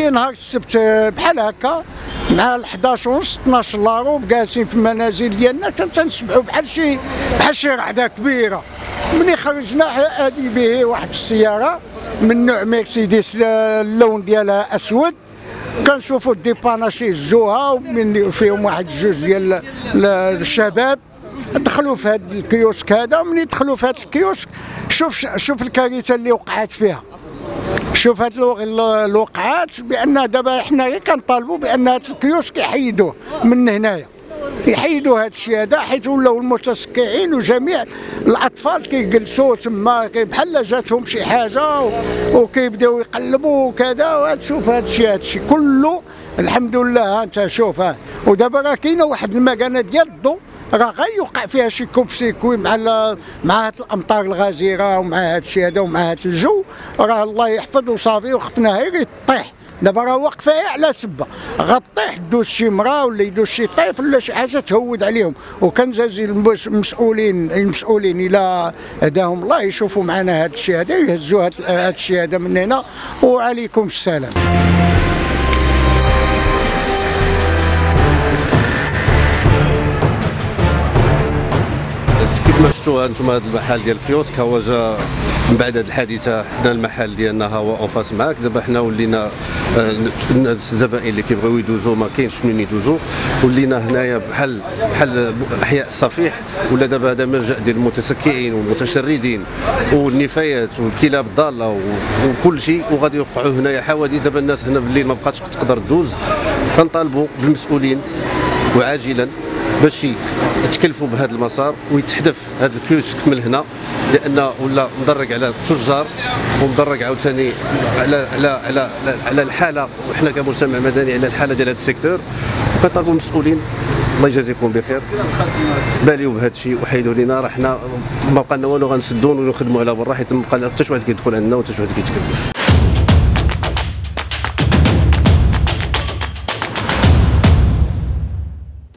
كاين نهار السبت بحال هكا مع 11 ونص 12 لارو جالسين في المنازل ديالنا تنسمعوا بحال شي رعده كبيره. ملي خرجنا هادي به واحد السياره من نوع مرسيدس اللون ديالها اسود، كنشوفوا الديباناش يهزوها ومن فيهم واحد جوج ديال الشباب دخلوا في هذا الكيوسك هذا. ومني دخلوا في هذا الكيوسك شوف الكارثه اللي وقعت فيها. شوف هاد الوقعات بان دابا حنا غير كنطالبوا بان هاد الكيوسك يحيدوه من هنايا، يحيدوا هذا الشيء هذا، حيت ولاو المتسكعين وجميع الاطفال كيجلسوا تما بحال جاتهم شي حاجه وكيبداو يقلبوا وكذا. شوف هذا الشيء كله الحمد لله. انت شوف ودابا راه كاينه واحد المكانه ديال الضوء راه غيوقع فيها شي كوبسيكوي مع هاد الامطار الغزيره ومع هاد الشيء هذا ومع هاد الجو، راه الله يحفظ وصافي. وخفنا غير طيح دابا راه واقفه على سبه غطيح دوز شي مراه ولا يدوز شي طيف ولا شي حاجه تهود عليهم. وكنزازي المسؤولين الى هداهم الله يشوفوا معنا هذا الشيء هذا يهزوا هذا الشيء هذا من هنا. وعليكم السلام. كما شفتوا انتم هذا المحل ديال الكيوسك هو جا من بعد هذه الحادثه. حنا المحل ديالنا هو اون فاس معاك. دابا حنا ولينا الزبائن اللي كيبغيو يدوزوا ما كاينش منين يدوزوا، ولينا هنايا بحال احياء الصفيح. ولا دابا هذا ملجا ديال المتسكعين والمتشردين والنفايات والكلاب الضاله وكل شيء، وغادي يوقعوا هنايا حوادث. دابا الناس هنا بالليل ما بقاتش تقدر تدوز. كنطالبوا بالمسؤولين وعاجلا باش يتكلفوا بهذا المسار ويتحدث هذا الكيوسك من هنا، لان ولا مدرج على التجار ومدرج عاوتاني على الحاله، وحنا كمجتمع مدني على الحاله ديال هذا السيكتور. وكنطالبوا المسؤولين الله يجازيكم بخير باليو بهذا الشيء وحيدوا لينا. راه حنا ما بقى لنا والو غنسدوا ونخدموا على برا، حيت ما بقى حتى شي واحد كيدخل عندنا وحتى شي واحد كيتكلف.